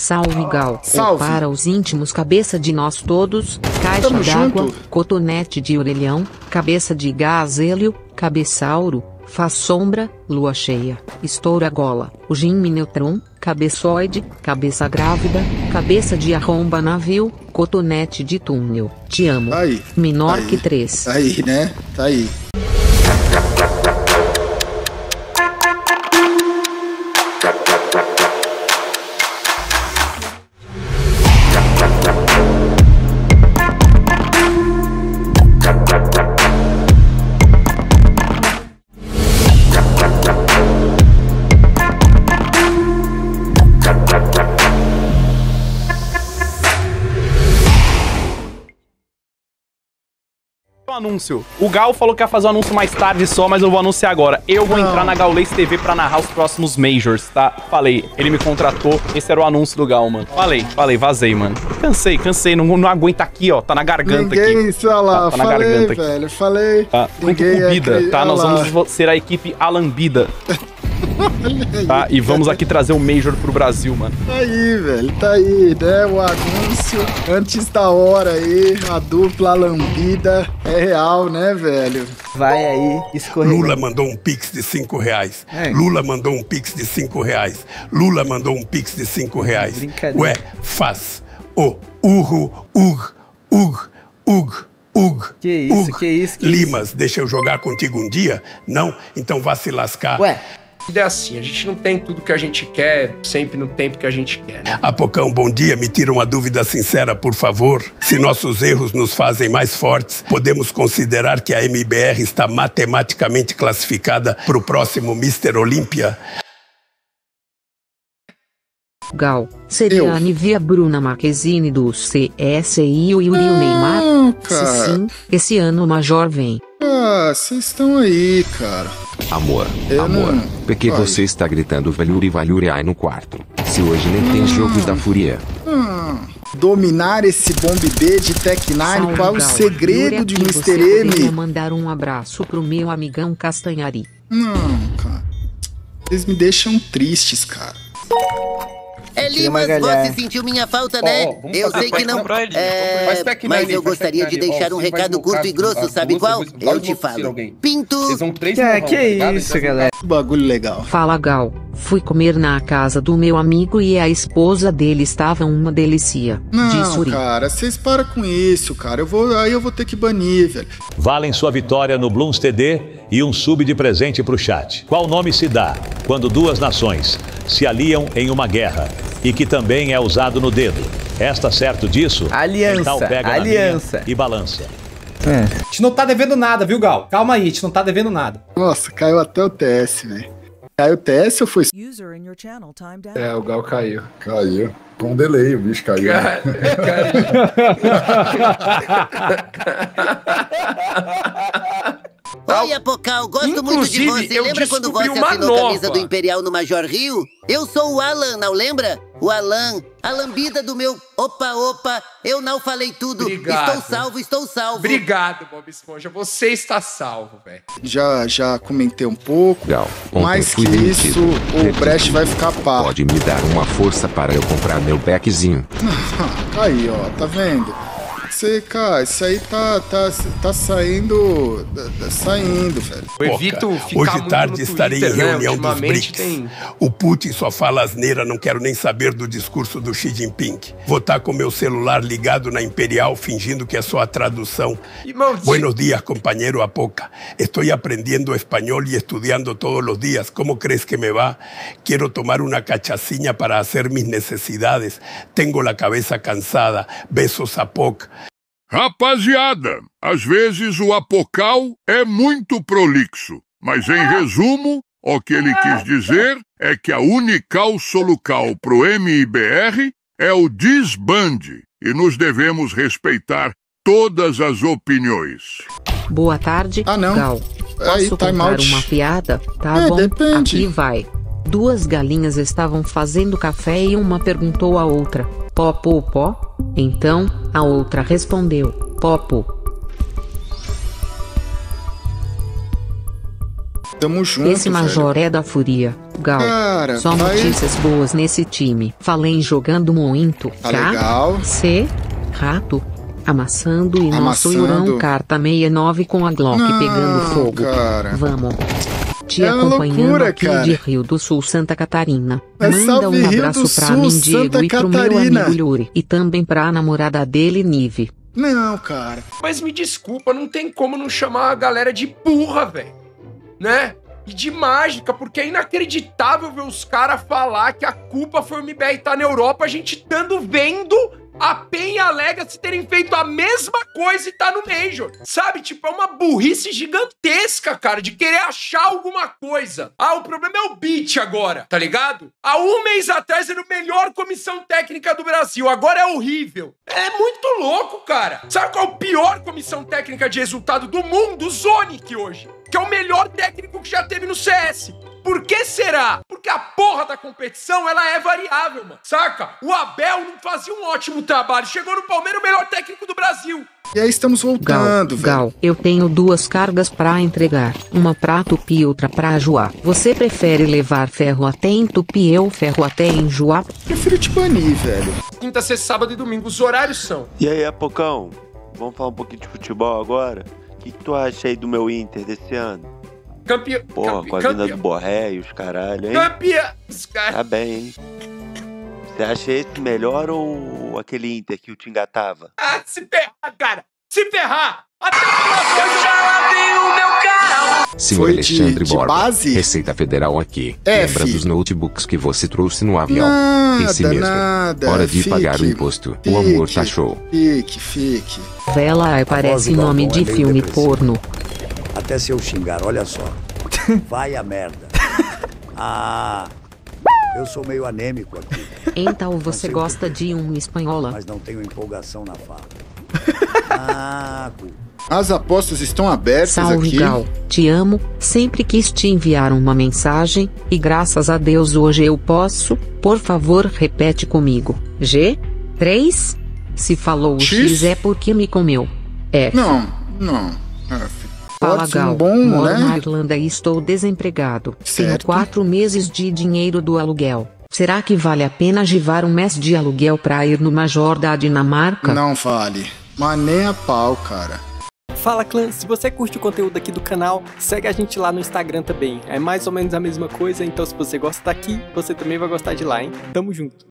Salve Gal. Salve. Para os íntimos, cabeça de nós todos, caixa Tamo d'água, junto. cotonete de orelhão, cabeça de gazélio, cabeçauro, faz sombra, lua cheia, estoura gola, o Jimmy Neutron, cabeçoide, cabeça grávida, cabeça de arromba navio, cotonete de túnel, te amo. Aí. Menor Aí. que 3. Tá aí, né? Tá aí. Anúncio. O Gal falou que ia fazer o anúncio mais tarde só, mas eu vou anunciar agora. Eu vou entrar na Gaules TV pra narrar os próximos Majors, tá? Falei, ele me contratou, esse era o anúncio do Gal, mano. Falei, vazei, mano. Cansei, não aguenta aqui, ó, tá na garganta Ninguém, aqui. sei lá, Tá na falei, garganta aqui. velho, falei. Tá, junto Ninguém com o Bida, tá? Nós olha lá. vamos ser a equipe Alambida. Tá? E vamos aqui trazer o Major pro Brasil, mano. Tá aí, velho, tá aí, né? O anúncio antes da hora aí, a dupla lambida é real, né, velho? Vai aí, escorrega. Lula mandou um pix de R$5. É. Lula mandou um pix de R$5. Lula mandou um pix de R$5. Brincadeira. Ué, faz o Que isso? Limas, deixa eu jogar contigo um dia? Não? Então vá se lascar. Ué, É assim, a gente não tem tudo que a gente quer, sempre no tempo que a gente quer, né? Apocão, bom dia. Me tira uma dúvida sincera, por favor. Se nossos erros nos fazem mais fortes, podemos considerar que a MBR está matematicamente classificada para o próximo Mr. Olímpia? Gal, seria a Nivea Bruna Marquezine do CSI e o Yuri o Neymar? cara. Se sim, esse ano o Major vem. Ah, vocês estão aí, cara. Amor, Eu amor, não- porque Vai. você está gritando Valuri aí no quarto? Se hoje nem tem jogos da Fúria. Dominar esse Bomb B de Tech9, Salve, qual é o Gal. segredo Yuri, de aqui Mr. você poderia M? mandar um abraço pro meu amigão Castanhari. Não, cara. Vocês me deixam tristes, cara. Limas, Magalhães. você sentiu minha falta, Ó, né? ó, vamos Eu fazer, sei que vai não. comprar ele, faz Tech9 Mas aí, eu faz gostaria de Tech9 aí. deixar Ó, um você vai recado deslocar curto e grosso, as sabe duas, qual? vocês vão Eu te deslocar falo. alguém. Pinto! Vocês vão 3 Que morrão, tá ligado? isso, Então, galera. Bagulho legal. Fala Gal, fui comer na casa do meu amigo e a esposa dele estava uma delícia. Não, Disse Uri. cara, vocês param com isso, cara. Aí eu vou ter que banir, velho. Valem sua vitória no Blooms TD e um sub de presente pro chat. Qual nome se dá quando duas nações se aliam em uma guerra e que também é usado no dedo? Está certo disso? Aliança, Então pega na aliança. minha e balança. A gente não tá devendo nada, viu, Gal? Calma aí, a gente não tá devendo nada. Nossa, caiu até o TS, velho. Caiu o TS ou foi... É, o Gal caiu. Caiu. Com um delay, o bicho caiu. Oi, Apocal, gosto muito de Inclusive, você. eu Lembra quando descobri você uma assinou a camisa nova. do Imperial no Major Rio? Eu sou o Alan, não lembra? O Alan, a lambida do meu... Opa, eu não falei tudo. Obrigado. Estou salvo. Obrigado, Bob Esponja. Você está salvo, velho. Já comentei um pouco. Gal, ontem Mais fui que demitido. isso, o Repito, Brecht vai ficar pá. Pode me dar uma força para eu comprar meu packzinho. Aí, ó, tá vendo? Você, cara, isso aí tá saindo. Saindo, velho. Eu evito ficar Hoje muito tarde no estarei Twitter, em né? reunião dos Ultimamente BRICS. tem- O Putin só fala asneira, não quero nem saber do discurso do Xi Jinping. Vou estar com meu celular ligado na Imperial, fingindo que é só a tradução. Buenos días, compañero Apoca. Estoy aprendiendo español y estudiando todos los días. ¿Cómo crees que me va? Quiero tomar una cachaçinha para hacer mis necesidades. Tengo la cabeza cansada. Besos, Apoca. Rapaziada, às vezes o Apocal é muito prolixo, mas em resumo, o que ele quis dizer é que a Unical Solucal pro MIBR é o desbande e nos devemos respeitar todas as opiniões. Boa tarde, Gal. Aí, Posso time contar out. uma piada? Tá bom, depende. aqui vai. Duas galinhas estavam fazendo café e uma perguntou à outra, pó, pó, pó? Então, a outra respondeu, pó, pó. Tamo junto, Esse major é da furia. Gal, cara, só notícias boas nesse time. Falei jogando muito. Tá legal. C, rato, amassando e nosso Yurão carta 69 com a Glock pegando fogo. Cara. Vamos. Te É acompanhando loucura, aqui cara. de Rio do Sul, Santa Catarina. É Manda um salve, Rio abraço do pra Sul, mim, Santa Diego, e pro meu Catarina. amigo Yuri. E também pra namorada dele, Nive. Não, cara. Mas me desculpa, não tem como não chamar a galera de burra, velho. Né? E de mágica, porque é inacreditável ver os caras falar que a culpa foi o MBR estar na Europa, a gente estando vendo a PEN e a Legacy terem feito a mesma coisa e tá no Major. Sabe? Tipo, é uma burrice gigantesca, cara, de querer achar alguma coisa. Ah, o problema é o beat agora, tá ligado? Há um mês atrás era a melhor comissão técnica do Brasil, agora é horrível. É muito louco, cara. Sabe qual é a pior comissão técnica de resultado do mundo? O Zonic hoje, que é o melhor técnico que já teve no CS. Por que será? Porque a porra da competição, ela é variável, mano. Saca? O Abel não fazia um ótimo trabalho. Chegou no Palmeiras, o melhor técnico do Brasil. E aí estamos voltando, velho. Gal, eu tenho 2 cargas pra entregar. Uma pra Tupi e outra pra Juá. Você prefere levar ferro até em Tupi ou ferro até em Juá? Prefiro te banir, velho. Quinta, sexta, sábado e domingo, os horários são. E aí, Apocão? Vamos falar um pouquinho de futebol agora? O que tu acha aí do meu Inter desse ano? Campeão. Porra, com a vinda do Borré e os caralho, hein? Campeão. Tá bem, hein? Você acha esse melhor ou aquele Inter que o te engatava? Ah, se ferrar, cara! Se ferrar! Até que já lavei o meu carro! Senhor Alexandre Borba, Receita Federal aqui. Lembra dos notebooks que você trouxe no avião? Esse mesmo. Hora de pagar o imposto. O amor tá show. Fique. Vela aí parece nome de filme porno. Até se eu xingar, olha só. Vai a merda. Ah, eu sou meio anêmico aqui. Então você gosta de um espanhola? Mas não tenho empolgação na fala. As apostas estão abertas Salve, aqui. Gal, te amo, sempre quis te enviar uma mensagem, e graças a Deus hoje eu posso. Por favor, repete comigo. G? 3? Se falou o X é porque me comeu. F. Não. F. Fala, Gal, bom, moro né? na Irlanda e estou desempregado. Tenho Certo. 4 meses de dinheiro do aluguel. Será que vale a pena givar um mês de aluguel pra ir no Major da Dinamarca? Não vale. Mas nem a pau, cara. Fala, clã, se você curte o conteúdo aqui do canal, segue a gente lá no Instagram também. É mais ou menos a mesma coisa, então se você gosta daqui, você também vai gostar de lá, hein? Tamo junto.